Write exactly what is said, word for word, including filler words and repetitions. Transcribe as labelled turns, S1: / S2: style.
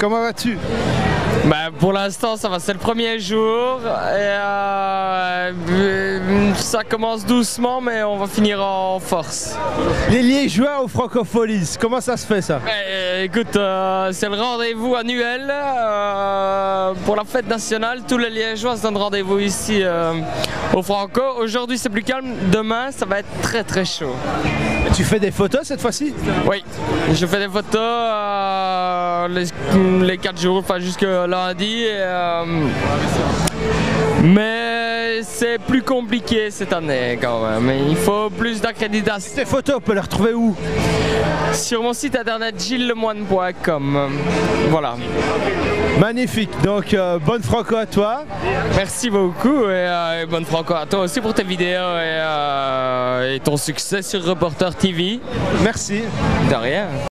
S1: comment vas-tu?
S2: Bah, pour l'instant ça va, c'est le premier jour et euh, ça commence doucement mais on va finir en force.
S1: Les Liégeois aux Francopholies, comment ça se fait ça?
S2: Eh, écoute, euh, c'est le rendez-vous annuel euh, pour la fête nationale. Tous les Liégeois se donnent rendez-vous ici euh, au Franco. Aujourd'hui c'est plus calme, demain ça va être très très chaud.
S1: Et tu fais des photos cette fois-ci?
S2: Oui, je fais des photos euh, les, les quatre jours, enfin jusque lundi. Et, euh, mais c'est plus compliqué cette année quand même. Il faut plus d'accréditation.
S1: Tes photos, on peut les retrouver où?
S2: Sur mon site internet gilles lemoine point com. Voilà.
S1: Magnifique, donc euh, bonne Franco à toi.
S2: Merci beaucoup et, euh, et bonne Franco à toi aussi pour tes vidéos et, euh, et ton succès sur Reporter T V.
S1: Merci.
S2: De rien.